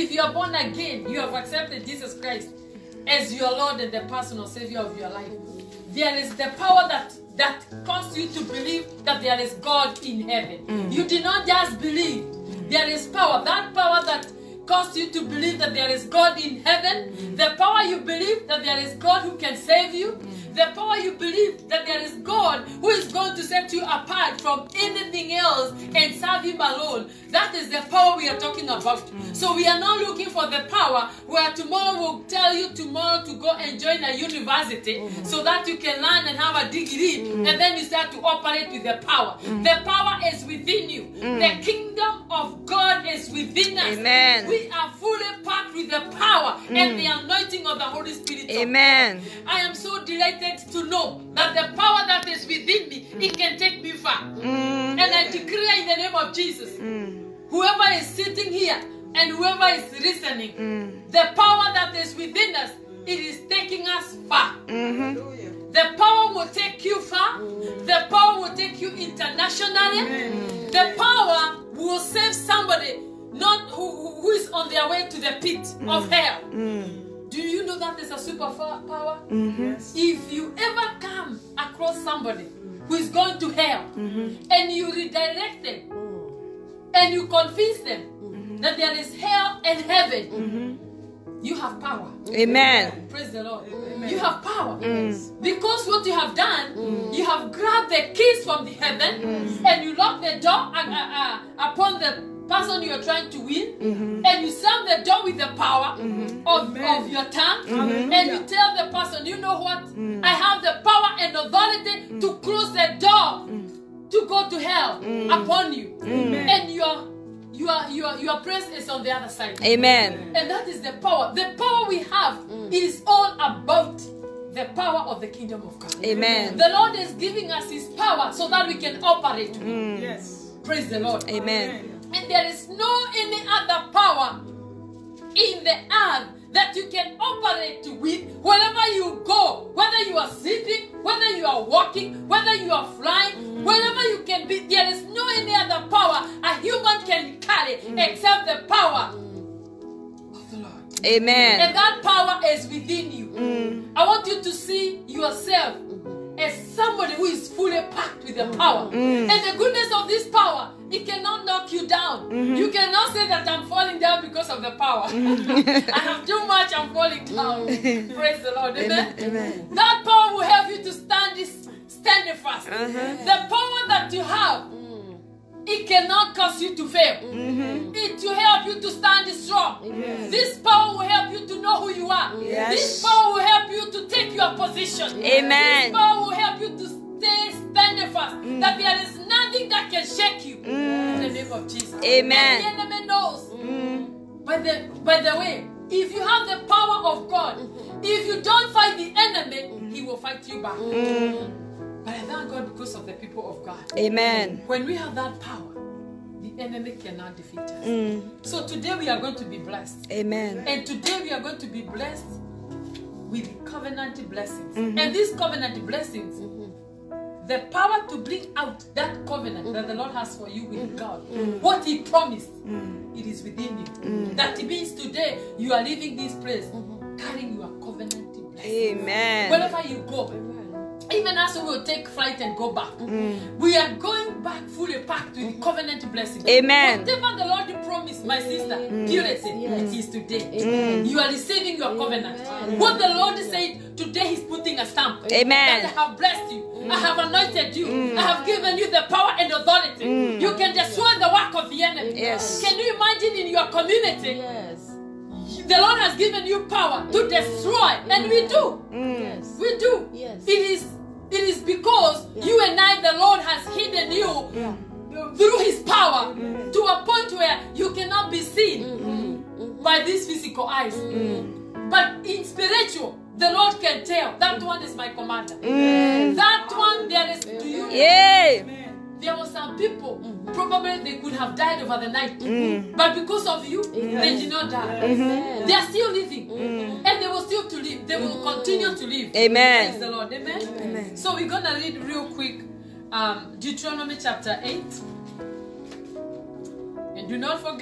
If you are born again, you have accepted Jesus Christ as your Lord and the personal Savior of your life. There is the power that causes you to believe that there is God in heaven. You did not just believe. There is power. That power that causes you to believe that there is God in heaven. The power you believe that there is God who can save you. The power you believe that there is God who is going to set you apart from anything else and serve Him alone. That is the power we are talking about. So we are not looking for the power where tomorrow will tell you tomorrow to go and join a university so that you can learn and have a degree and then you start to operate with the power. The power is within you. The kingdom of God is within us. Amen. We are fully packed with the power and the anointing of the Holy Spirit. Amen. I am so delighted to know that the power that is within me, it can take me far. And I declare in the name of Jesus, whoever is sitting here and whoever is listening, the power that is within us, it is taking us far. The power will take you far. The power will take you internationally. The power will save somebody not who is on their way to the pit of hell. Do you know that is a super power? Yes. If you ever come across somebody who is going to hell and you redirect them and you convince them that there is hell and heaven, you have power. Amen. Praise the Lord. Amen. You have power. Because what you have done, you have grabbed the keys from the heaven and you lock the door upon the person you are trying to win, and you slam the door with the power of your tongue, and you tell the person, you know what? I have the power and authority to close the door to go to hell upon you, and your praise is on the other side. Amen. And that is the power. The power we have is all about the power of the kingdom of God. Amen. The Lord is giving us His power so that we can operate. Yes. Praise the Lord. Amen. And there is no any other power in the earth that you can operate with wherever you go, whether you are sleeping, whether you are walking, whether you are flying, wherever you can be. There is no any other power a human can carry except the power of the Lord. Amen. And that power is within you. I want you to see yourself as somebody who is fully packed with the power. And the goodness of this power, it cannot knock you down. You cannot say that I'm falling down because of the power. I have too much, I'm falling down. Praise the Lord. Amen. Amen. That power will help you to stand fast. The power that you have, it cannot cause you to fail. It will help you to stand strong. This power will help you to know who you are. This power will help you to take your position. Amen. This power will help you to stay standing fast. That there is nothing that can shake you. In the name of Jesus. Amen. And the enemy knows. By the way, if you have the power of God, if you don't fight the enemy, he will fight you back. But I thank God because of the people of God. Amen. When we have that power, the enemy cannot defeat us. So today we are going to be blessed. Amen. And today we are going to be blessed with covenant blessings. And these covenant blessings, the power to bring out that covenant that the Lord has for you with God, what He promised, it is within you. That means today you are leaving this place carrying your covenant blessings. Amen. Wherever you go, even as we will take flight and go back, we are going back fully packed with covenant blessings. Amen. Whatever the Lord promised, my sister, purity, it is today. You are receiving your covenant. What the Lord said, today He's putting a stamp. Amen. That I have blessed you. I have anointed you. I have given you the power and authority. You can destroy the work of the enemy. Yes. Can you imagine in your community? Yes. The Lord has given you power to destroy, and we do. Yes. We do. Yes. It is because you and I, the Lord has hidden you through His power to a point where you cannot be seen by these physical eyes. But in spiritual, the Lord can tell that one is my commander. That one there is. Do you? Yay. There were some people, probably they could have died over the night. But because of you, they did not die. They are still living. And they will still to live. They will continue to live. Amen. Praise the Lord. Amen. Amen. So we're going to read real quick Deuteronomy chapter 8. And do not forget,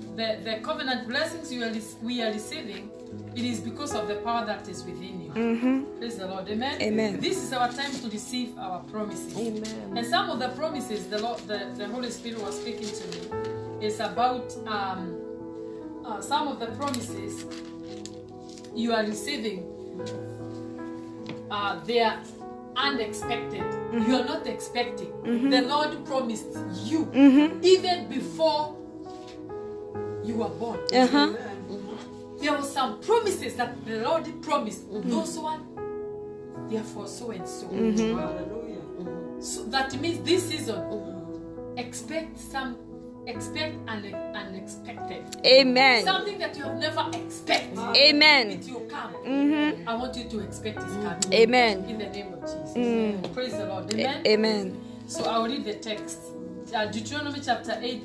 the covenant blessings we are receiving, it is because of the power that is within you. Praise the Lord. Amen. Amen. This is our time to receive our promises. Amen. And some of the promises the Holy Spirit was speaking to me is about some of the promises you are receiving. They are unexpected. You are not expecting. The Lord promised you even before you were born. There were some promises that the Lord promised. Those one, they are for so and so. Hallelujah. So that means this season, expect unexpected. Amen. Something that you have never expected. Amen. It will come. I want you to expect it coming. Amen. In the name of Jesus. Praise the Lord. Amen. Amen. So I'll read the text. Deuteronomy chapter 8,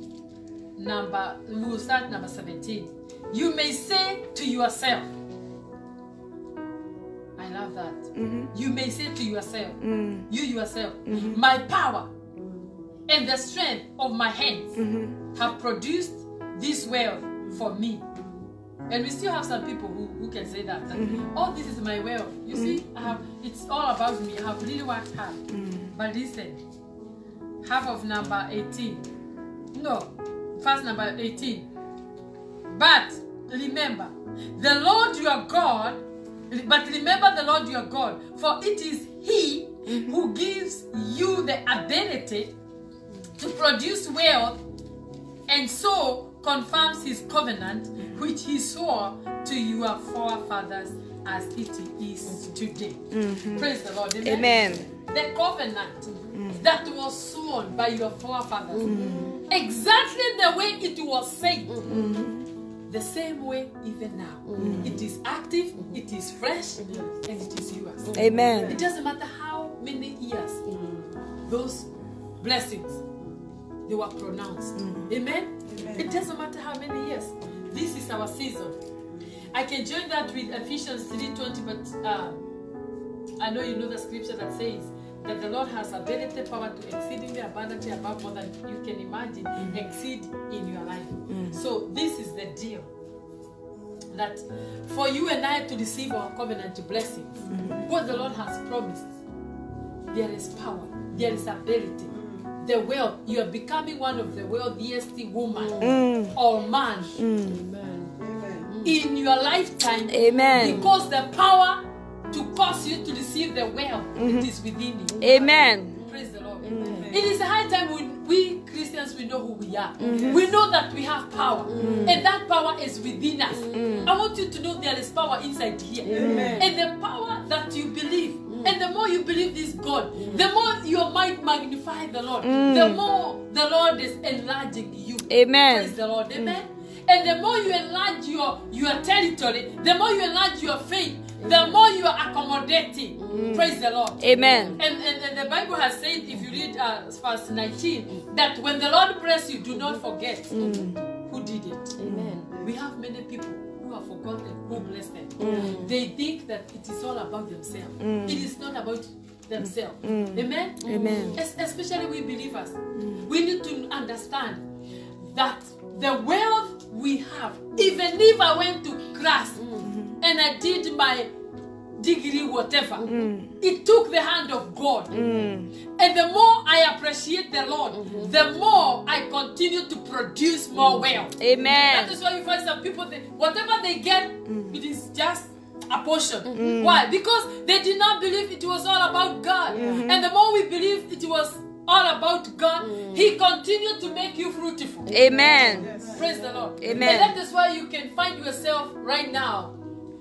we will start number 17. You may say to yourself, I love that. You may say to yourself, you yourself, my power and the strength of my hands have produced this wealth for me. And we still have some people who can say that oh, this is my wealth. You see, it's all about me. I have really worked hard. But listen, half of number 18. No, first number 18. But remember the Lord your God, for it is He who gives you the ability to produce wealth and so confirms His covenant which He swore to your forefathers as it is today. Praise the Lord. Amen. Amen. The covenant that was sworn by your forefathers, exactly the way it was said, the same way even now. It is active, it is fresh, and it is yours. Amen. It doesn't matter how many years those blessings they were pronounced. Amen? It doesn't matter how many years. This is our season. I can join that with Ephesians 3:20, but I know you know the scripture that says that the Lord has ability, power to exceedingly abundantly above more than you can imagine, exceed in your life. So this is the deal. That for you and I to receive our covenant blessings, what the Lord has promised, there is power, there is ability. The wealth, you are becoming one of the wealthiest woman or man in your lifetime. Amen. Because the power to cause you to receive the wealth, it is within you. Amen. Praise the Lord. It is a high time we Christians, we know who we are. We know that we have power, and that power is within us. I want you to know there is power inside here, and the power that you believe. And the more you believe this God, the more your mind magnify the Lord. The more the Lord is enlarging you. Amen. Praise the Lord. Amen. And the more you enlarge your territory, the more you enlarge your faith, the more you are accommodating. Praise the Lord. Amen. And the Bible has said, if you read verse 19, that when the Lord bless you, do not forget who did it. Amen. We have many people who have forgotten who blessed them. They think that it is all about themselves. It is not about themselves. Amen? Amen. Especially we believers. We need to understand that the wealth we have, even if I went to class and I did my degree, whatever, it took the hand of God. And the more I appreciate the Lord, the more I continue to produce more wealth. Amen. That is why you find some people, whatever they get, it is just a portion. Why? Because they did not believe it was all about God. And the more we believe it was all about God, He continued to make you fruitful. Amen. Yes. Praise the Lord. Amen. And that is why you can find yourself right now.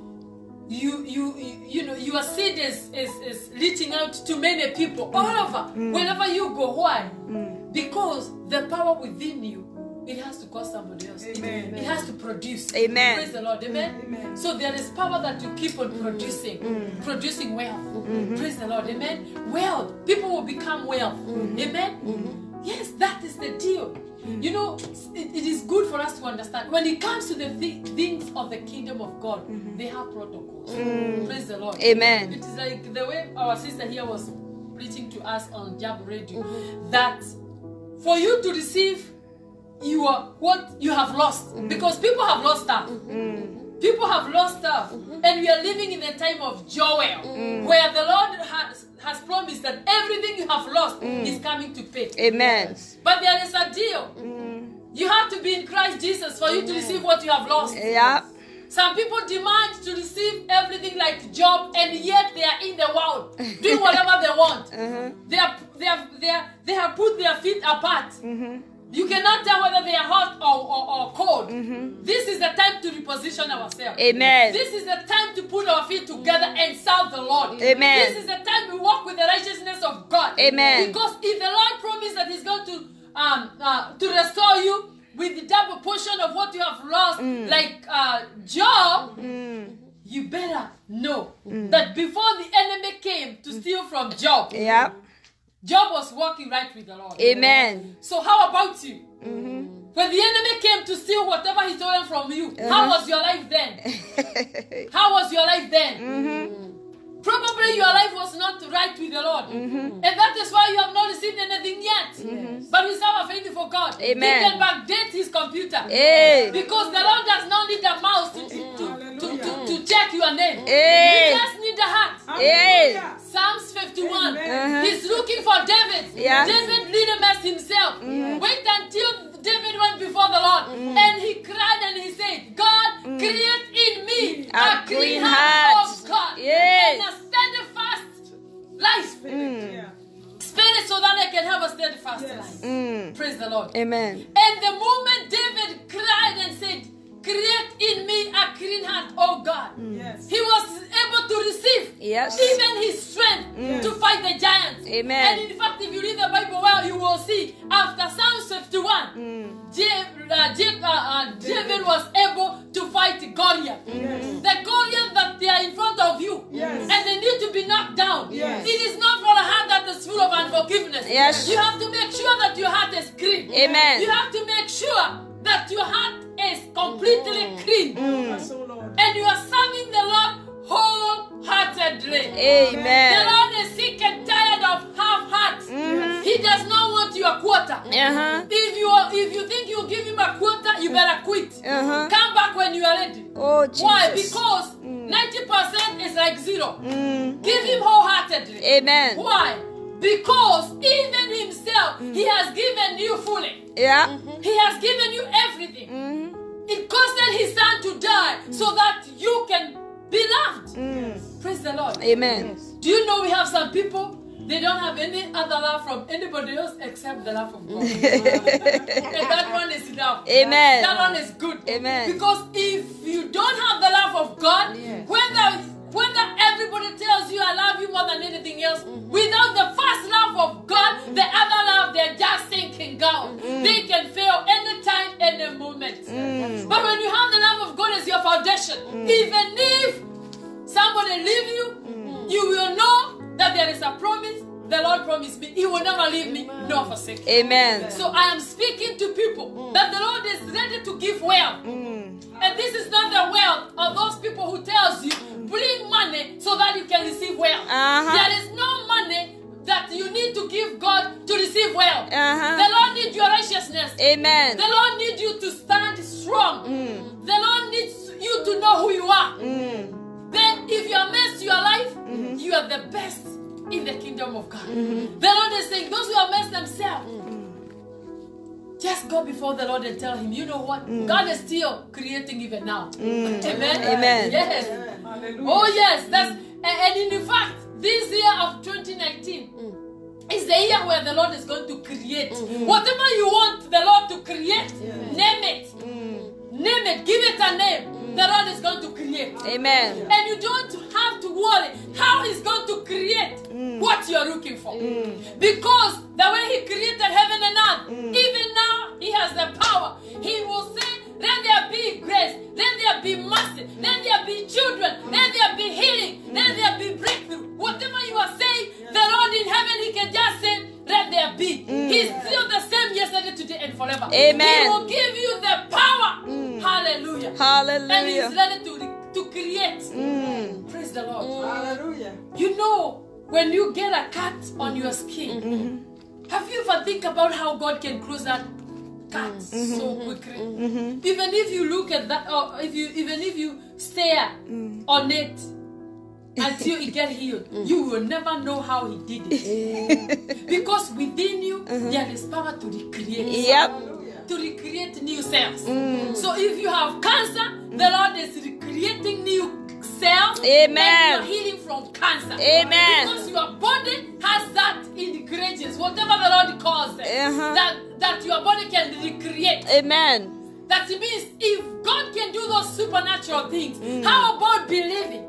You know your seed is reaching out to many people all over. Wherever you go. Why? Because the power within you, it has to cause somebody else. It has to produce. Amen. Praise the Lord. Amen. Amen. So there is power that you keep on producing wealth. Praise the Lord. Amen. Wealth. People will become wealth. Amen. Yes, that is the deal. You know, it is good for us to understand. When it comes to the things of the kingdom of God, they have protocols. Praise the Lord. Amen. It is like the way our sister here was preaching to us on Jab Radio, that for you to receive what you have lost. Because people have lost stuff. People have lost stuff. And we are living in a time of Joel, where the Lord has promised that everything you have lost is coming to pay. Amen. But there is a deal. You have to be in Christ Jesus for you to receive what you have lost. Yeah. Some people demand to receive everything like Job, and yet they are in the world doing whatever they want. They have put their feet apart. You cannot tell whether they are hot or cold. This is the time to reposition ourselves. Amen. This is the time to put our feet together and serve the Lord. Amen. This is the time we walk with the righteousness of God. Amen. Because if the Lord promised that He's going to restore you with the double portion of what you have lost, like Job, you better know that before the enemy came to steal from Job, Yeah. Job was walking right with the Lord. Amen. So how about you? When the enemy came to steal whatever he stolen from you, how was your life then? How was your life then? Probably your life was not right with the Lord. And that is why you have not received anything yet. But we serve a faithful God. Amen. He can backdate his computer. Hey. Because the Lord does not need a mouse to check your name. Hey. He just need a heart. Hey. Psalms 51. He's looking for David. Yeah. David leadermessed himself. Wait until David went before the Lord. And he cried and he said, God, create in me a clean heart, oh God. Yes. And a steadfast life. Spirit, so that I can have a steadfast life. Praise the Lord. Amen. And the moment David cried and said, create in me a clean heart, oh God. He was able to receive even his strength to fight the giants. Amen. And in fact, if you read the Bible well, you will see after Psalm 51, David was able to fight Goliath. The Goliath that they are in front of you, and they need to be knocked down. It is not for a heart that is full of unforgiveness. Yes. You have to make sure that your heart is clean. Amen. You have to make sure that your heart is completely clean. And you are serving the Lord wholeheartedly. Amen. The Lord is sick and tired of half hearts. He does not want your quarter. If you think you give him a quarter, you better quit. Come back when you are ready. Oh, Jesus. Why? Because 90% is like zero. Give him wholeheartedly. Amen. Why? Because even himself, he has given you fully. Yeah. He has given you everything. It costed his son to die so that you can be loved. Praise the Lord. Amen. Do you know we have some people, they don't have any other love from anybody else except the love of God. And that one is enough. Amen. That one is good. Amen. Because if you don't have the love of God, whether everybody tells you I love you more than anything else, without the first love of God, the other love, they're just sinking down. They can fail anytime, any moment. But when you have the love of God as your foundation, even if somebody leave you, you will know that there is a promise. The Lord promised me He will never leave me nor forsake me. Amen. So I am speaking to people that the Lord is ready to give wealth. And this is not the wealth of those people who tells you bring money so that you can receive wealth. There is no money that you need to give God to receive wealth. The Lord needs your righteousness. Amen. The Lord needs you to stand strong. The Lord needs you to know who you are. Then if you have messed your life, you are the best in the kingdom of God. The Lord is saying, those who have messed themselves, just go before the Lord and tell Him, you know what? God is still creating even now. Amen? Amen. Yes. Oh yes. And in fact, this year of 2019 is the year where the Lord is going to create. Whatever you want the Lord to create, name it. Name it. Give it a name. The Lord is going to create. Amen. And you don't have to worry how He's going to create what you're looking for. Because the way He created heaven and earth, even now He has the power. He will say, let there be grace, let there be mercy, let there be children, let there be healing, let there be breakthrough. Whatever you are saying, the Lord in heaven, He can just say, let there be. He's still the same yesterday, today, and forever. Amen. He will give you the power. Hallelujah. Hallelujah. And He's ready to create. Praise the Lord. Hallelujah. You know, when you get a cut on your skin, have you ever think about how God can close that cut? so quickly. Even if you look at that, or even if you stare on it until it gets healed, you will never know how he did it. Because within you, there is power to recreate. To recreate new cells. So if you have cancer, the Lord is recreating new cells. Amen. And you are healing from cancer. Amen. Because your body has that ingredients, whatever the Lord calls it, that your body can recreate. Amen. That means if God can do those supernatural things, how about believing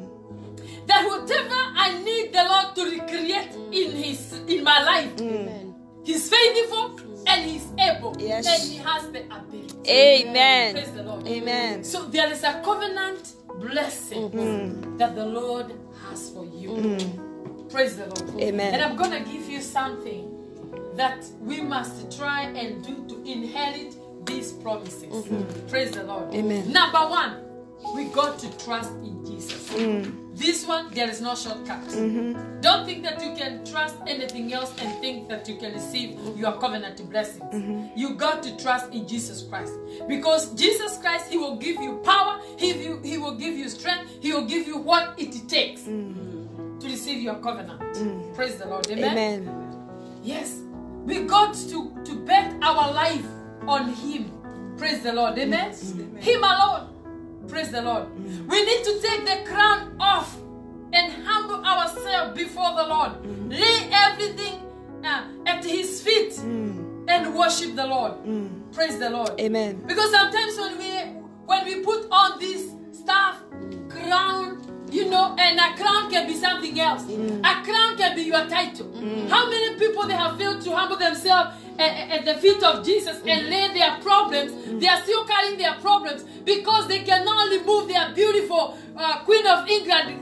that whatever I need the Lord to recreate in my life, He's faithful and He's able, Yes. and He has the ability. Amen. Praise the Lord. Amen. So there is a covenant blessing that the Lord has for you. Praise the Lord. Amen. And I'm going to give you something that we must try and do to inherit these promises. Praise the Lord. Amen. Number one, we got to trust in Jesus. This one, there is no shortcut. Don't think that you can trust anything else and think that you can receive your covenant blessings. You got to trust in Jesus Christ. Because Jesus Christ, He will give you power, He will give you strength, He will give you what it takes to receive your covenant. Praise the Lord. Amen? Amen. Yes. We got to bet our life on Him. Praise the Lord. Amen? Him alone. Praise the Lord. We need to take the crown off and humble ourselves before the Lord. Lay everything at His feet and worship the Lord. Praise the Lord. Amen. Because sometimes when we put on this stuff, crown, and a crown can be something else. A crown can be your title. How many people they have failed to humble themselves at the feet of Jesus and lay their problems? They are still carrying their problems because they cannot remove their beautiful Queen of England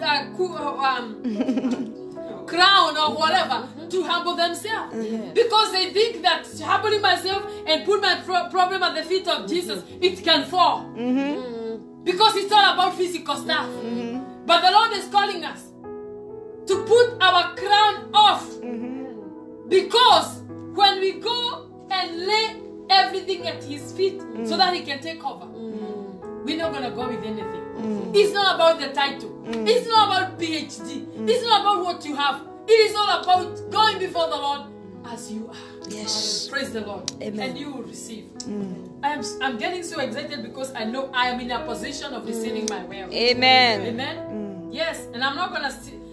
crown or whatever to humble themselves. Because they think that humbling myself and put my problem at the feet of Jesus, it can fall. Because it's all about physical stuff. But the Lord is calling us to put our crown off. Because when we go and lay everything at His feet so that He can take over, we're not going to go with anything. It's not about the title. It's not about PhD. It's not about what you have. It is all about going before the Lord as you are. Yes. Praise the Lord. Amen. And you will receive. I'm getting so excited because I know I am in a position of receiving my will. Amen. Amen. Yes. And I'm not going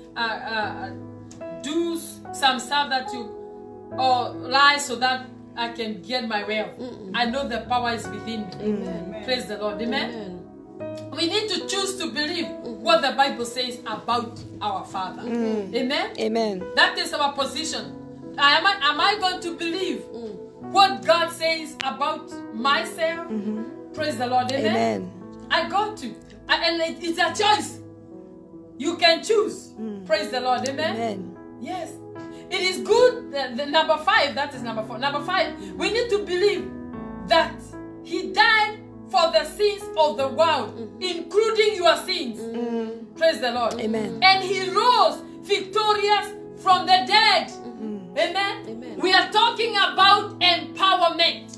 to do some stuff that you or lie so that I can get my wealth. I know the power is within me. Amen. Praise the Lord. Amen. We need to choose to believe what the Bible says about our Father. Amen. Amen. That is our position. Am I going to believe what God says about myself? Praise the Lord. Amen. Amen. I got to. And it's a choice. You can choose. Praise the Lord. Amen. Amen. Yes. It is good. The number 5, that is number 4. Number 5, we need to believe that He died for the sins of the world, including your sins. Praise the Lord. Amen. And He rose victorious from the dead. Amen. Amen. We are talking about empowerment.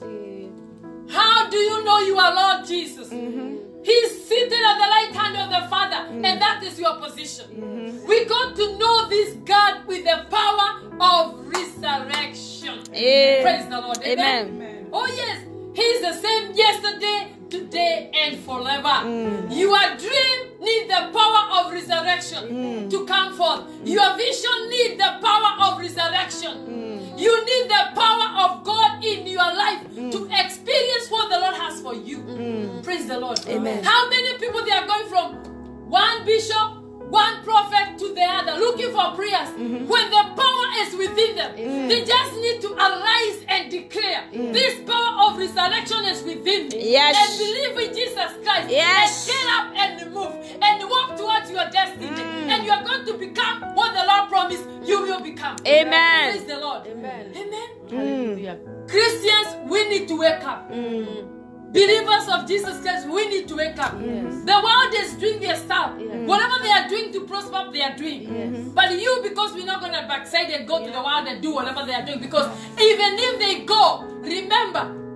How do you know you are Lord Jesus? He's seated at the right hand of the Father, and that is your position. We got to know this God with the power of resurrection. Praise the Lord. Amen. Amen. Oh yes, He's the same yesterday, today, and forever. Your dream needs the power of resurrection to come forth. Your vision needs the power of resurrection. You need the power of God in your life to experience what the Lord has for you. Praise the Lord. Amen. How many people they are going from one bishop, one prophet to the other, looking for prayers, when the power is within them? They just need to arise and declare, this power of resurrection is within me. Yes. And believe in Jesus Christ. Yes. And get up and move and walk towards your destiny. And you are going to become what the Lord promised you will become. Amen. Praise the Lord. Amen. Amen. Hallelujah. Christians, we need to wake up. Believers of Jesus Christ, we need to wake up. Yes. The world is doing their stuff. Yes. Whatever they are doing to prosper, they are doing. Yes. But you, because we're not going to backside and go to the world and do whatever they are doing, because even if they go, remember,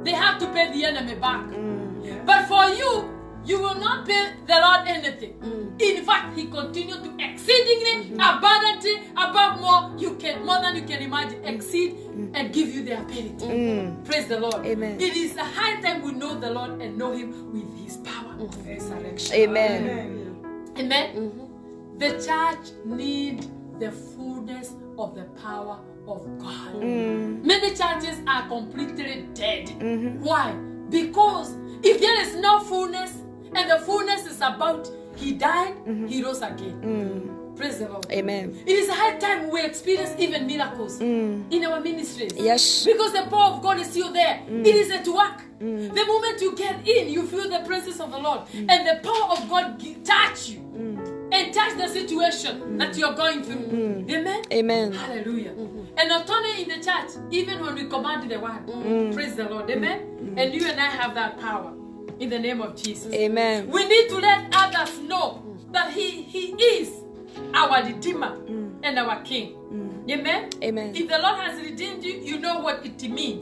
they have to pay the enemy back. But for you, you will not pay the Lord anything. In fact, He continued to exceedingly, abundantly, above more than you can imagine, exceed and give you the ability. Praise the Lord. Amen. It is a high time we know the Lord and know Him with His power of resurrection. Amen. Amen. The church needs the fullness of the power of God. Many churches are completely dead. Why? Because if there is no fullness, and the fullness is about He died, He rose again. Praise the Lord. Amen. It is a high time we experience even miracles in our ministries. Yes. Because the power of God is still there. It is at work. The moment you get in, you feel the presence of the Lord. And the power of God touch you. And touch the situation that you are going through. Amen? Amen. Hallelujah. And not only in the church, even when we command the word. Praise the Lord. Amen? And you and I have that power. In the name of Jesus. Amen. We need to let others know that He is our Redeemer and our King. Amen? Amen. If the Lord has redeemed you, you know what it means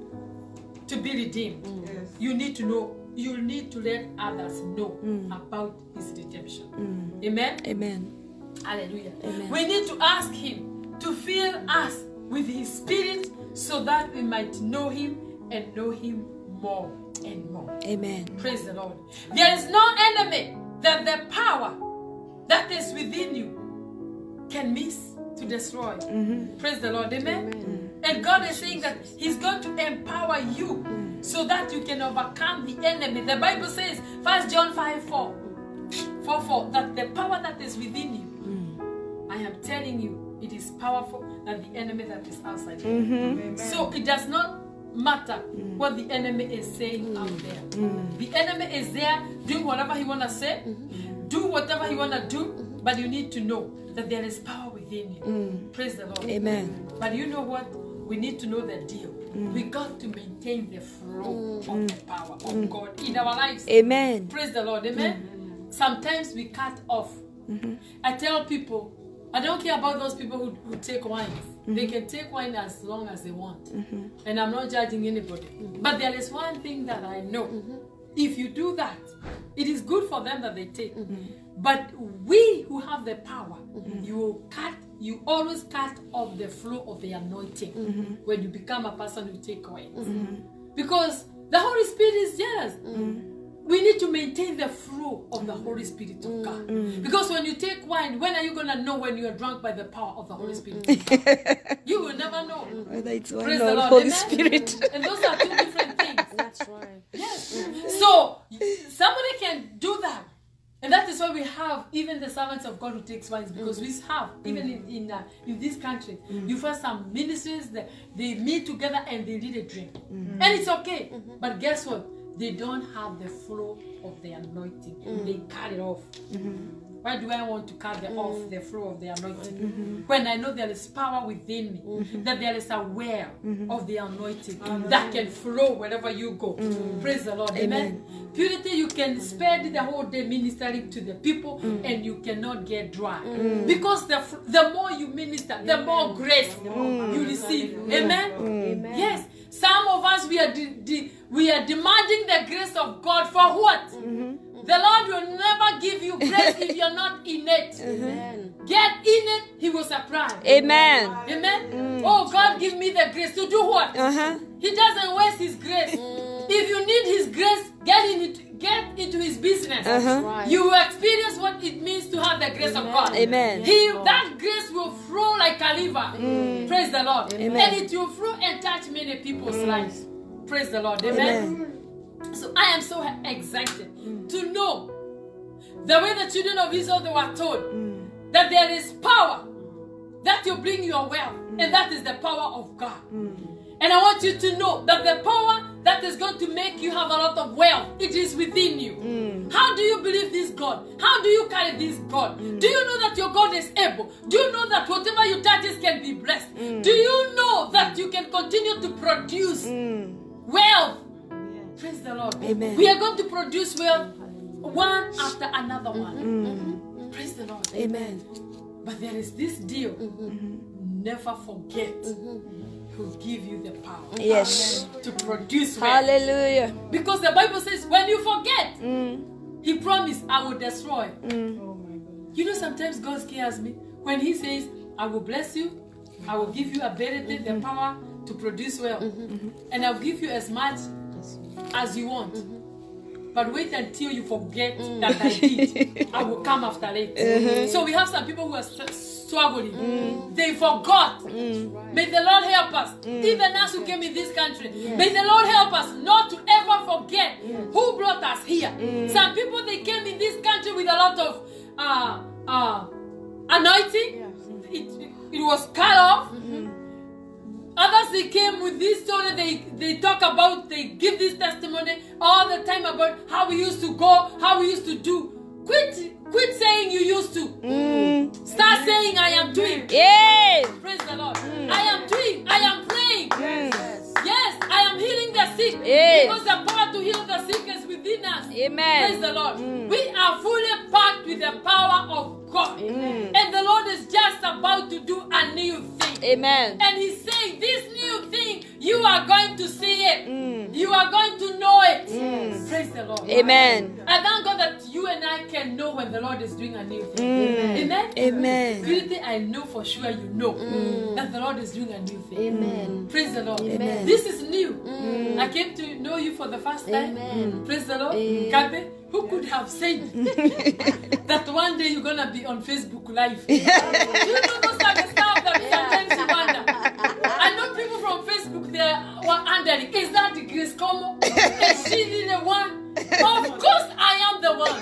to be redeemed. Yes. You need to know. You need to let others know about His redemption. Amen? Amen. Hallelujah. Amen. We need to ask Him to fill us with His Spirit so that we might know Him and know Him more and more. Amen. Praise the Lord. There is no enemy that the power that is within you can miss to destroy. Praise the Lord. Amen. And God is saying that He's going to empower you so that you can overcome the enemy. The Bible says, 1 John 5:4, that the power that is within you, I am telling you, it is powerful than the enemy that is outside you. So it does not matter what the enemy is saying out there. The enemy is there doing whatever he want to say, do whatever he want to do, but you need to know that there is power within you. Praise the Lord. Amen. But you know what? We need to know the deal. We got to maintain the flow of the power of God in our lives. Amen. Praise the Lord. Amen. Sometimes we cut off. I tell people, I don't care about those people who take wine. They can take wine as long as they want. And I'm not judging anybody. But there is one thing that I know. If you do that, it is good for them that they take. But we who have the power, you always cut off the flow of the anointing when you become a person who take wine. Because the Holy Spirit is jealous. We need to maintain the flow of the Holy Spirit of God. Because when you take wine, when are you going to know when you are drunk by the power of the Holy Spirit of God? You will never know. Whether it's wine Praise or the Lord. Holy Amen? Spirit. And those are two different things. That's right. Yes. So, somebody can do that. And that is why we have even the servants of God who takes wines. Because we have, even in this country, you find some ministries that they meet together and they really drink. And it's okay. But guess what? They don't have the flow of the anointing. They cut it off. Why do I want to cut off the flow of the anointing? When I know there is power within me, that there is a well of the anointing that can flow wherever you go. Praise the Lord. Amen. Purity, you can spend the whole day ministering to the people and you cannot get dry. Because the more you minister, the more grace you receive. Amen. Yes. Some of us, we are demanding the grace of God for what? The Lord will never give you grace if you're not in it. Get in it, He will surprise. Amen. Amen. Oh, God, give me the grace to do what? He doesn't waste His grace. If you need His grace, get into His business. Right. You will experience what it means to have the grace of God. Amen. That grace will flow like a river. Praise the Lord. Amen. And it will flow and touch many people's lives. Praise the Lord. Amen. So I am so excited to know the way the children of Israel, they were told that there is power that will bring your wealth, and that is the power of God. And I want you to know that the power that is going to make you have a lot of wealth, it is within you. How do you believe this God? How do you carry this God? Do you know that your God is able? Do you know that whatever you touch can be blessed? Do you know that you can continue to produce wealth? Praise the Lord. Amen. We are going to produce wealth one after another one. Praise the Lord. Amen. But there is this deal. Never forget will give you the power Yes. to produce wealth. Hallelujah. Because the Bible says, when you forget, He promised, I will destroy. You know, sometimes God scares me when He says, I will bless you, I will give you ability, the power to produce wealth, and I'll give you as much as you want. But wait until you forget that I did. I will come after later. So we have some people who are struggling. They forgot. May the Lord help us. Even us who came in this country. May the Lord help us not to ever forget who brought us here. Some people, they came in this country with a lot of anointing. It was cut off. Others, they came with this story, they talk about, they give this testimony all the time about how we used to go, how we used to do. Quit saying you used to. Start saying I am doing. Yes. Praise the Lord. I am doing, I am praying. Yes, I am healing the sick. Yes. Because the power to heal the sick is within us. Amen. Praise the Lord. We are fully packed with the power of God. And the Lord is just about to do a new thing. Amen. And He's saying, this new thing, you are going to see it. You are going to know it. Praise the Lord. Amen. I thank God that you and I can know when the Lord is doing a new thing. Amen. Amen. Purity, I know for sure you know that the Lord is doing a new thing. Amen. Praise the Lord. Amen. This is new. I came to know you for the first time. Amen. Praise the Lord. Amen. Kathy, who could have said that one day you're going to be on Facebook Live? You know those are the stuff that sometimes you wonder. I know people from Facebook, they were wondering, is that the Grace Como? Is she the one? Of course I am the one.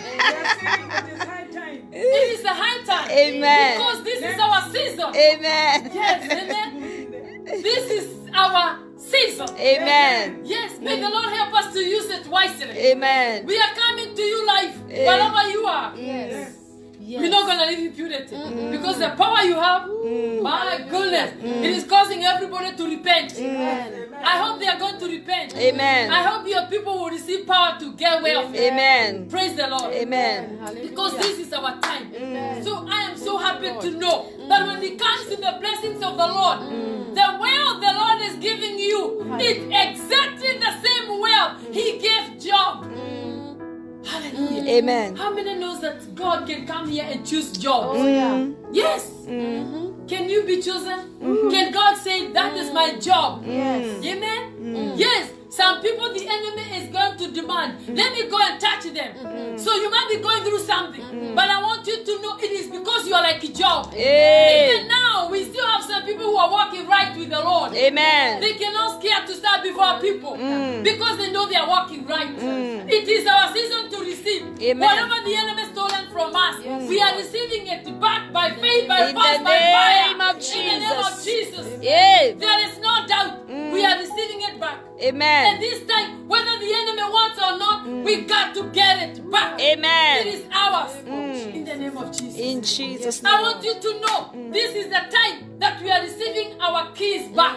It is a high time. Amen. Because this is our season. Amen. Yes, amen. This is our season. Amen. Yes, may the Lord help us to use it wisely. Amen. We are coming to you live, wherever you are. Yes. We're not going to leave you purity. Because the power you have, my goodness, it is causing everybody to repent. I hope they are going to repent. Amen. I hope your people will receive power to get wealth. Amen. Praise the Lord. Amen. Because this is our time. So I am so happy to know that when it comes to the blessings of the Lord, the wealth the Lord is giving you is exactly the same wealth He gave Job. Hallelujah. Amen. How many knows that God can come here and choose Job? Oh, yeah. Yes. Can you be chosen? Can God say, that is my job? Yes. Amen? Yes. Some people, the enemy is going to demand, let me go and touch them. So you might be going through something. But I want you to know it is because you are like Job. Even now, we still have some people who are walking right with the Lord. Amen. They cannot scare to stand before people because they know they are walking right. It is our season to receive. Amen. Whatever the enemy stolen from us, we are receiving it back by faith, by In fast, the by fire. name of In the name of Jesus. Jesus. Yes. There is no doubt. We are receiving it back. And Amen. this time, whether the enemy wants or not, we got to get it back. It Amen. is ours. In the name of Jesus. In Jesus' I name. want you to know this is the time that we are receiving our keys back.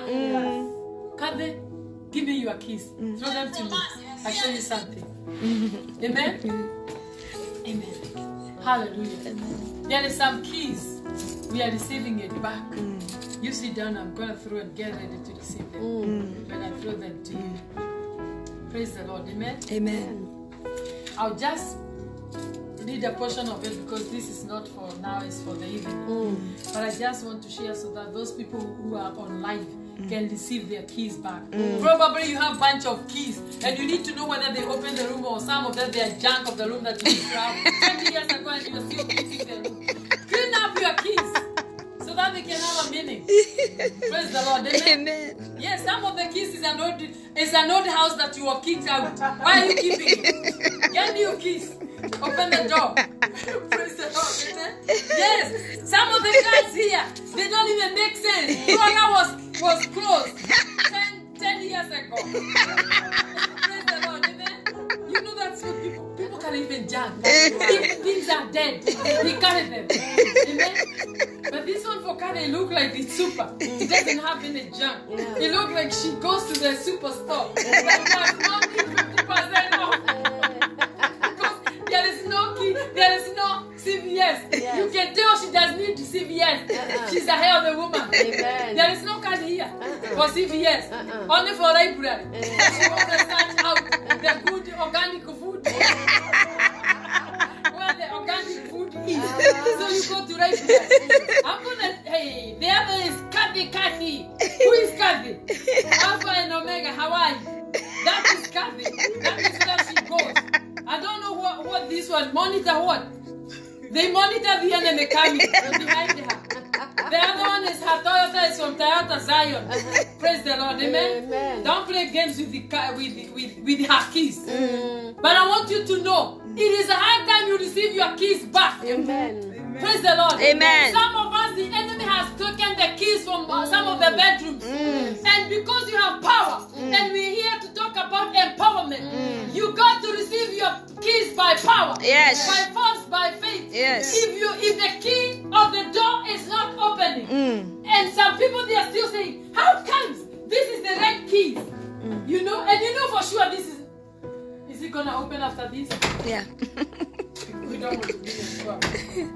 Kathy, give me your keys. Throw them to me. I'll show you something. Amen? Amen. Hallelujah. There is some keys. We are receiving it back. You sit down, I'm going to throw and get ready to receive them. When I throw them to you. Praise the Lord. Amen? Amen. I'll just read a portion of it because this is not for now, it's for the evening. But I just want to share so that those people who are on live can receive their keys back. Probably you have a bunch of keys and you need to know whether they opened the room or some of them they are junk of the room that you grabbed 20 years ago and you're still keeping the room. Clean up your keys so that they can have a meaning. Praise the Lord. Amen. Amen. Yes, some of the keys is an old house that you were kicked out. Why are you keeping it? Get new keys. Open the door. Praise the Lord. Amen. Yes, some of the cards here, they don't even make sense. Corona was closed 10 years ago. Praise the Lord. Amen. You know that's what people can't even jump. If things are dead, they carry them. Amen. But this one for Karen, it look like it's super. It doesn't have any junk. It look like she goes to the superstore. Like that's not 50% off. Because there is no key, there is no CVS. You can tell she does need CVS. She's a healthy woman. Amen. There is no card here. for CVS, only for library. You want to search out the good organic food. Where the organic food is. So you go to library. I'm gonna, hey, the other is Kathy. Who is Kathy? Alpha and Omega, Hawaii. That is Kathy. That is where she goes. I don't know what this one, monitor what? They monitor the enemy coming behind her. The other one is her Toyota, is from Toyota Zion. Praise the Lord, amen. Don't play games with with her keys. But I want you to know, it is a high time you receive your keys back. Amen. Praise the Lord. Amen. Some of us, the enemy has taken the keys from some of the bedrooms. And because you have power, and we're here to talk about empowerment, you got to receive your keys by power. Yes. By force, by faith. Yes. If the key of the door is not opening, and some people, they are still saying, how comes this is the right keys? You know, and you know for sure this is it going to open after this? Yeah. We don't want to be in trouble.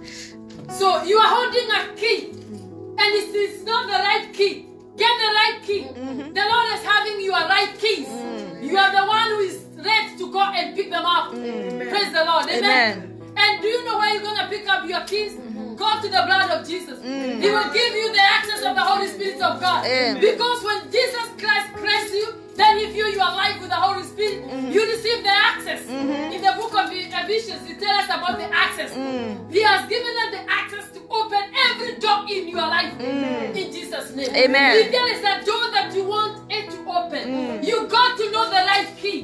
So you are holding a key, and it's not the right key. Get the right key. The Lord is having your right keys. You are the one who is ready to go and pick them up. Praise the Lord. Amen. And do you know where you're going to pick up your keys? Go to the blood of Jesus. He will give you the access of the Holy Spirit of God. Because when Jesus Christ creates you, then He fills your life with the Holy Spirit. You receive the access. In the book of Ephesians, He tells us about the access. He has given us the access to open every door in your life. In Jesus' name. Amen. If there is a door that you want it to open, you got to know the right key.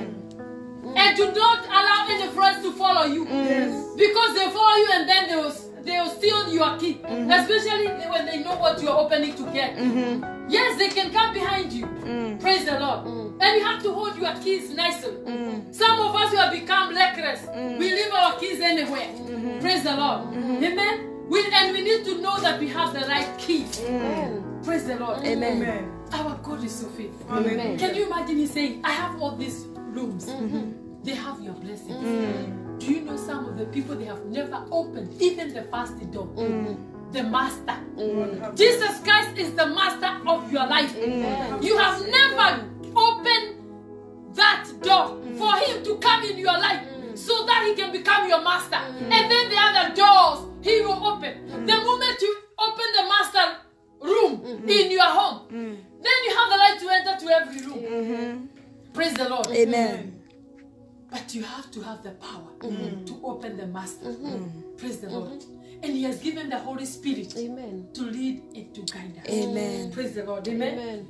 And do not allow any friends to follow you. Because they follow you and then they will steal your key. Especially when they know what you are opening to get. Yes, they can come behind you. Praise the Lord. And you have to hold your keys nicely. Some of us who have become reckless, we leave our keys anywhere. Praise the Lord. Amen. And we need to know that we have the right keys. Praise the Lord. Amen. Our God is so faithful. Amen. Can you imagine He saying, I have all these rooms. They have your blessings. Do you know some of the people, they have never opened even the first door? The master. Jesus Christ is the master of your life. You have never opened that door for Him to come in your life so that He can become your master. And then the other doors He will open. The moment you open the master room in your home, then you have the right to enter to every room. Praise the Lord. Amen. But you have to have the power to open the master. Praise the Lord. And He has given the Holy Spirit to lead and to guide us. Amen. Praise the Lord. Amen.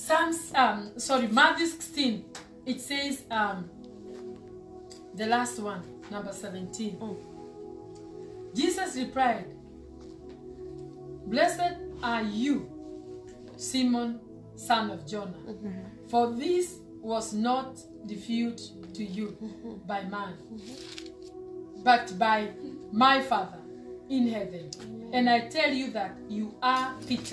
Matthew 16, it says, the last one, number 17. Jesus replied, "Blessed are you, Simon, son of Jonah, for this was not revealed to you by man, but by my Father in heaven. And I tell you that you are Peter."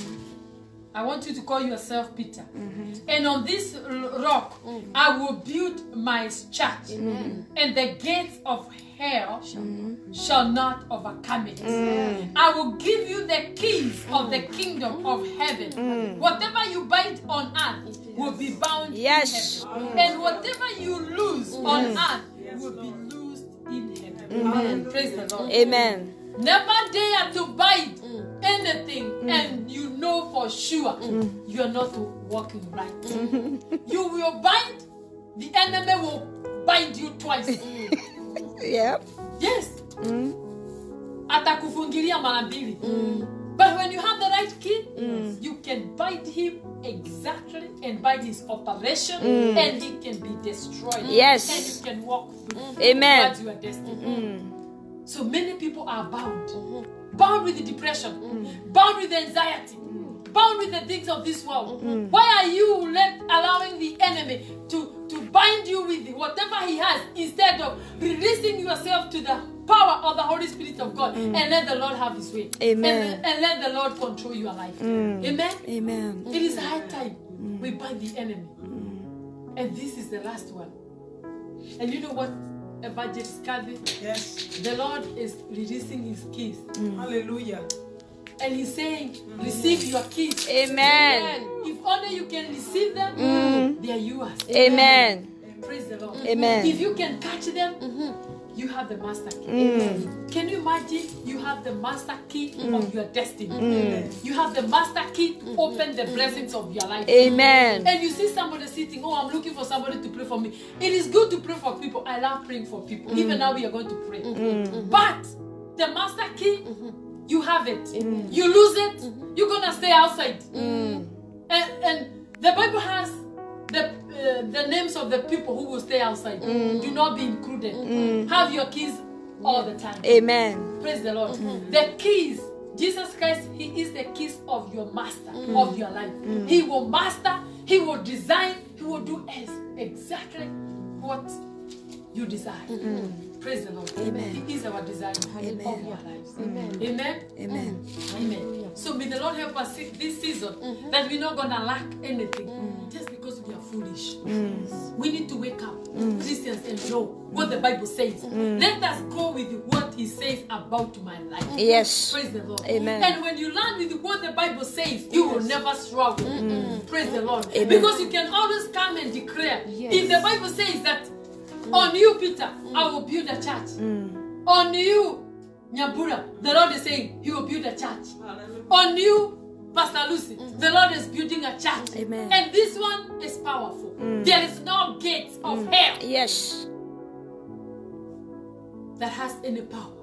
I want you to call yourself Peter. "And on this rock I will build my church, and the gates of hell shall not overcome it. I will give you the keys of the kingdom of heaven. Whatever you bind on earth will be bound in heaven. And whatever you lose on earth will be loosed in heaven." Praise the Lord. Amen. Never dare to bind anything and you know for sure you are not walking right. You will bind, the enemy will bind you twice. Yep. Yes. Atakufungilia mara mbili. But when you have the right key, you can bind him exactly and bind his operation, and he can be destroyed. Yes. And you can walk through Amen. towards your destiny. So many people are bound. Bound with the depression, bound with the anxiety, bound with the things of this world. Why are you allowing the enemy to bind you with whatever he has instead of releasing yourself to the power of the Holy Spirit of God and let the Lord have His way? Amen. And let the Lord control your life. Amen? Amen. It is high time we bind the enemy. And this is the last one. And you know what? Evangelist Kathy, yes, the Lord is releasing His keys. Hallelujah. And he's saying, receive your keys. Amen. If only you can receive them, they are yours. Amen. Praise the Lord. Amen. If you can catch them, you have the master key. Can you imagine you have the master key of your destiny? You have the master key to open the blessings of your life. Amen. And you see somebody sitting, oh, I'm looking for somebody to pray for me. It is good to pray for people. I love praying for people. Even now we are going to pray. But the master key, you have it. You lose it, you're going to stay outside. And the Bible has the names of the people who will stay outside. Do not be included. Have your keys all the time. Amen. Praise the Lord. The keys, Jesus Christ, he is the keys of your master, of your life. He will master, he will design, he will do exactly what you desire. Praise the Lord. Amen. He is our designer of your lives. Amen. Amen. Amen. Amen. So may the Lord help us this season that we're not going to lack anything just because we are foolish. We need to wake up, Christians, and know what the Bible says. Let us go with what he says about my life. Yes. Praise the Lord. Amen. And when you learn with what the Bible says, you will never struggle. Praise the Lord. Amen. Because you can always come and declare. If the Bible says that on you, Peter, I will build a church. On you, Nyabura, the Lord is saying he will build a church. On you, Pastor Lucy, the Lord is building a church. Amen. And this one is powerful. There is no gate of hell Yes. that has any power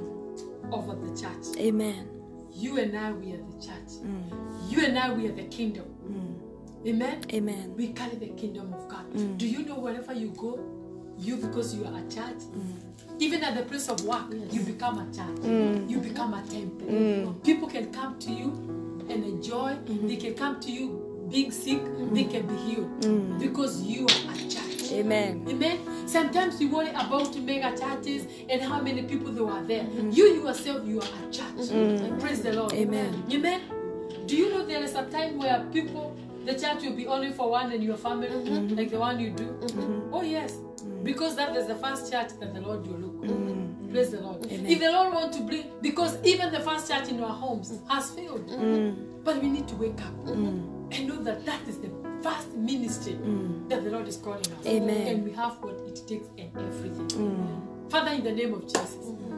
over the church. Amen. You and I, we are the church. You and I, we are the kingdom. Amen? Amen. We carry the kingdom of God. Do you know wherever you go, you, because you are a church, even at the place of work, you become a church. You become a temple. People can come to you and enjoy. They can come to you being sick. They can be healed because you are a church. Amen. Amen. Sometimes we worry about mega churches and how many people there are there. You yourself, you are a church. Praise the Lord. Amen. Amen. Do you know there is a time where people, the church will be only for one and your family, like the one you do? Oh yes. Because that is the first church that the Lord will look. Praise the Lord. Amen. If the Lord wants to bring, because even the first church in our homes has failed. But we need to wake up and know that that is the first ministry that the Lord is calling us. Amen. And we have what it takes and everything. Father, in the name of Jesus,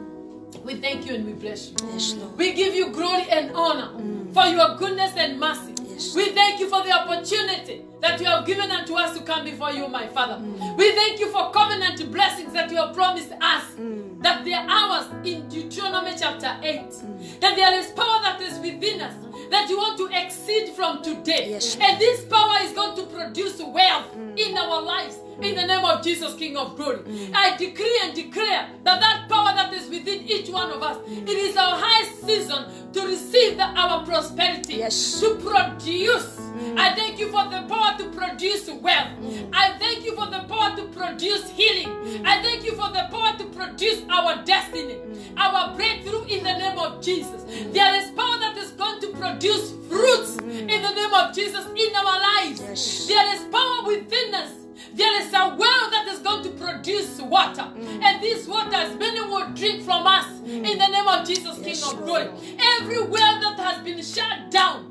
we thank you and we bless you. Yes, Lord. We give you glory and honor for your goodness and mercy. Yes. We thank you for the opportunity that you have given unto us to come before you, my Father. We thank you for covenant blessings that you have promised us, that they are ours in Deuteronomy chapter 8, that there is power that is within us, that you want to exceed from today. Yes. And this power is going to produce wealth in our lives. In the name of Jesus, King of Glory, I decree and declare that that power that is within each one of us, it is our highest season to receive our prosperity, Yes. to produce. I thank you for the power to produce wealth. I thank you for the power to produce healing. I thank you for the power to produce our destiny, our breakthrough in the name of Jesus. There is power that is going to produce fruits in the name of Jesus in our lives. Yes. There is power within us. There is a well that is going to produce water. And this water, as many will drink from us in the name of Jesus, King Yes, of Glory. Lord. Every well that has been shut down,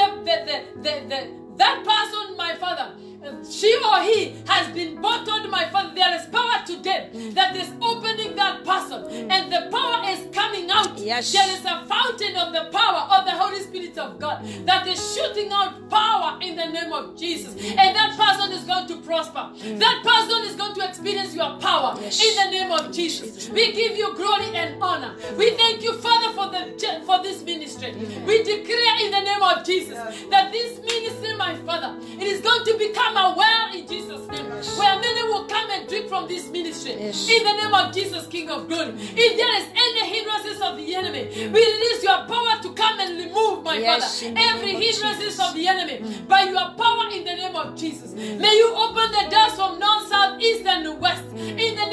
that person, my Father, she or he has been bottled, my Father. There is power today that is opening that person, and the power is coming out. Yes. There is a fountain of the power of the Holy Spirit of God that is shooting out power in the name of Jesus, and that person is going to prosper. That person is going to experience your power in the name of Jesus. We give you glory and honor. We thank you, Father, for this ministry. We declare in the name of Jesus that this ministry, my Father, it is going to become a well in Jesus' name, where many will come and drink from this ministry. Yes. In the name of Jesus, King of Glory. If there is any hindrances of the enemy, we release your power to come and remove, my Yes, Father, in the every name of hindrances Jesus. of the enemy by your power in the name of Jesus. May you open the doors from north, south, east, and west in the name of Jesus.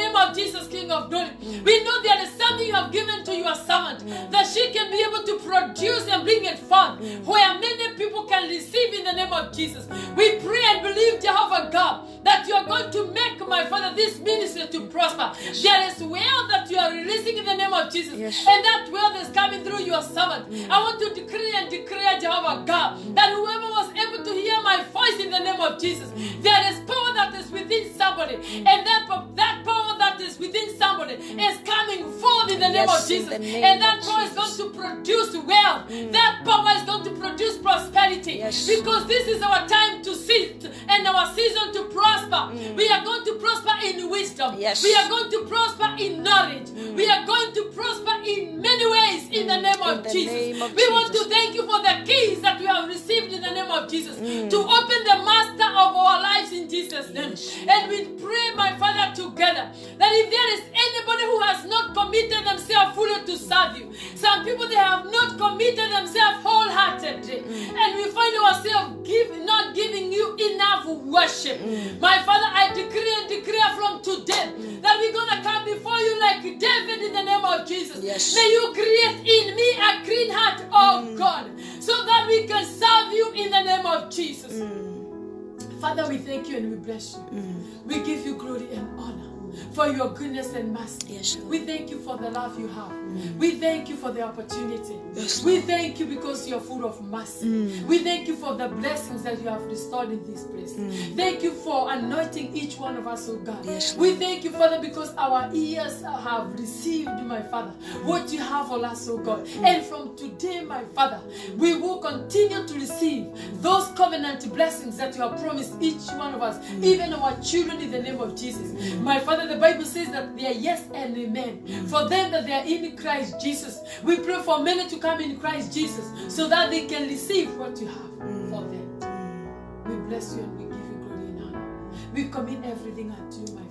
Jesus, King of glory. We know there is something you have given to your servant that she can be able to produce and bring it forth where many people can receive in the name of Jesus. We pray and believe, Jehovah God, that you are going to make, my Father, this ministry to prosper. There is wealth that you are releasing in the name of Jesus, and that wealth is coming through your servant. I want to decree and declare, Jehovah God, that whoever was able to hear my voice in the name of Jesus, there is power that is within somebody, and that power that is within somebody is coming forth in the name of Jesus, and that power is going to produce wealth. That power is going to produce prosperity, because this is our time to sit and our season to prosper. We are going to prosper in wisdom. We are going to prosper in knowledge. We are going to prosper in many ways in the name of Jesus. We want to thank you for the keys that we have received in the name of Jesus to open the master of our lives in Jesus' name. And we pray, my Father, together that if there is anybody who has not committed themselves fully to serve you, some people, they have not committed themselves wholeheartedly, and we find ourselves not giving you enough worship. My Father, I decree and declare from today that we're going to come before you like David in the name of Jesus. May you create in me a clean heart, oh God, so that we can serve you in the name of Jesus. Father, we thank you and we bless you. We give you glory and honor for your goodness and mercy. We thank you for the love you have. We thank you for the opportunity. We thank you because you're full of mercy. We thank you for the blessings that you have restored in this place. Thank you for anointing each one of us, oh God. We thank you, Father, because our ears have received, my Father, what you have for us, oh God. And from today, my Father, we will continue to receive those covenant blessings that you have promised each one of us, even our children, in the name of Jesus. My Father, the Bible says that they are yes and amen for them that they are in Christ Jesus. We pray for many to come in Christ Jesus so that they can receive what you have for them. We bless you and we give you glory and honor. We commit everything unto you, my